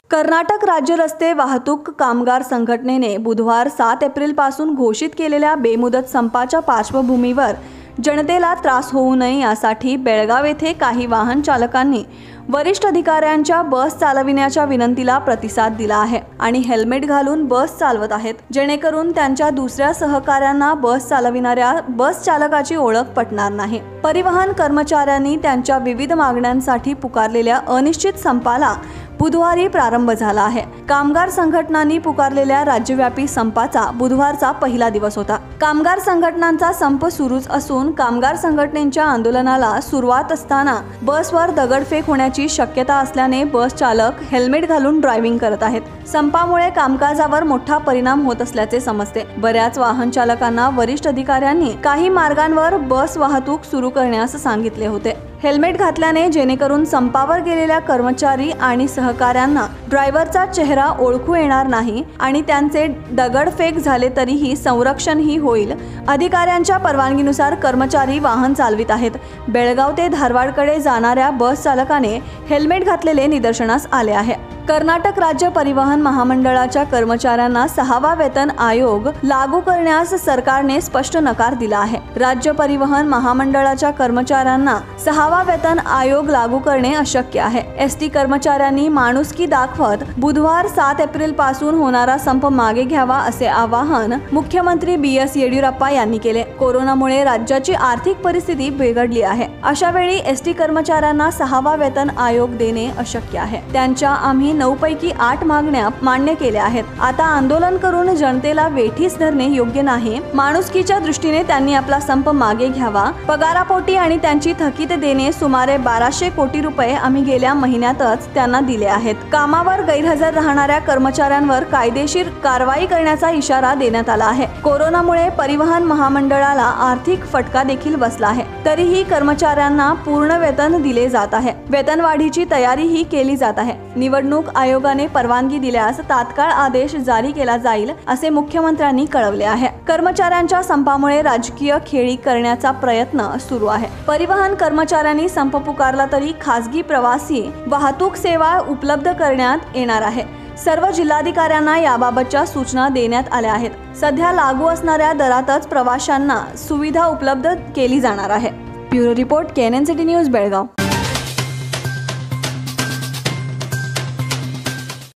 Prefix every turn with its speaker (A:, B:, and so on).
A: कर्नाटक राज्य रस्ते वाहतूक कामगार संघटनेने बुधवार 7 एप्रिलपासून घोषित केलेल्या बेमुदत संपाच्या पार्श्वभूमीवर जनतेला त्रास होऊ नये यासाठी बेळगाव येथे काही वाहन चालकांनी वरिष्ठ अधिकाऱ्यांच्या बस चालविण्याच्या विनंतीला प्रतिसाद दिला आहे आणि हेल्मेट घालून बस चालवत आहेत, जेणेकरून त्यांच्या दुसऱ्या सहकाऱ्यांना बस चालविणाऱ्या बस चालकाची ओळख पटणार नाही। परिवहन कर्मचाऱ्यांनी त्यांच्या विविध मागण्यांसाठी पुकारलेल्या अनिश्चित संपाला बुधवारी प्रारंभ झाला आहे। कामगार संघटनांनी पुकारलेल्या राज्यव्यापी संपाचा बुधवारचा पहिला दिवस होता। कामगार संघटनांचा संप सुरूच असून कामगार संघटनेच्या आंदोलनाला सुरुवात असताना बसवर दगडफेक होण्याची शक्यता असल्याने बस चालक हेल्मेट घालून ड्रायव्हिंग करत आहेत। संपामुळे कामकाजावर मोठा परिणाम होत असल्याचे समजते। बऱ्याच वाहन चालकांना वरिष्ठ अधिकाऱ्यांनी काही मार्गांवर बस वाहतूक सुरू करण्यास सांगितले होते। हेल्मेट घातल्याने जेणेकरून संपावर गेलेल्या कर्मचारी आणि सहकाऱ्यांना ड्रायव्हरचा चेहरा ओळखू येणार नाही आणि त्यांचे दगडफेक झाले तरीही संरक्षणही होईल। अधिकाऱ्यांच्या परवानगीनुसार कर्मचारी वाहन चालवित आहेत। बेळगाव ते धारवाडकडे जाणाऱ्या बस चालकाने हेल्मेट घातलेले निदर्शनास आले आहे। कर्नाटक राज्य परिवहन महामंडळाच्या कर्मचाऱ्यांना 6वा वेतन आयोग लागू करण्यास सरकारने स्पष्ट नकार दिला आहे। राज्य परिवहन महामंडळाच्या कर्मचाऱ्यांना 6वा वेतन आयोग लागू करणे अशक्य आहे। एसटी कर्मचाऱ्यांनी माणुसकी दाखवत बुधवार 7 एप्रिल पासून होणारा संप मागे घ्यावा असे आवाहन मुख्यमंत्री BS येडियुरप्पा यांनी केले। कोरोनामुळे राज्याची आर्थिक परिस्थिती बिघडली आहे। अशा वेळी एसटी कर्मचाऱ्यांना 6वा वेतन आयोग देणे अशक्य आहे। त्यांच्या आम्ही 9 पैकी 8 मागण्या मान्य केल्या आहेत। आता आंदोलन करून जनतेला वेठीस धरणे योग्य नाही। माणुसकीच्या दृष्टीने त्यांनी आपला संप मागे घ्यावा। पगारापोटी आणि त्यांची थकीत देणे सुमारे 1200 कोटी रुपये आम्ही गेल्या महिन्यातच त्यांना दिले आहेत। कामावर गैरहजर राहणाऱ्या कर्मचाऱ्यांवर कायदेशीर कारवाई करण्याचा इशारा देण्यात आला आहे। कोरोनामुळे परिवहन महामंडळाला आर्थिक फटका देखील बसला आहे, तरीही कर्मचाऱ्यांना पूर्ण वेतन दिले जात आहे। वेतनवाढीची तयारीही केली जात आहे। निवडणूक आयोगाने परवानगी दिल्यास तात्काळ आदेश जारी केला जाईल असे मुख्यमंत्र्यांनी कळवले आहे। कर्मचाऱ्यांच्या संपामुळे राजकीय खेळी करण्याचा प्रयत्न सुरू आहे। परिवहन कर्मचाऱ्यांनी संप पुकारला तरी खासगी प्रवासी वाहतूक सेवा उपलब्ध करण्यात येणार आहे। सर्व जिल्हाधिकाऱ्यांना याबाबतच्या सूचना देण्यात आल्या आहेत। सध्या लागू असणाऱ्या दरातच प्रवाशांना सुविधा उपलब्ध केली जाणार आहे। Bureau report KNN city news Belgaum.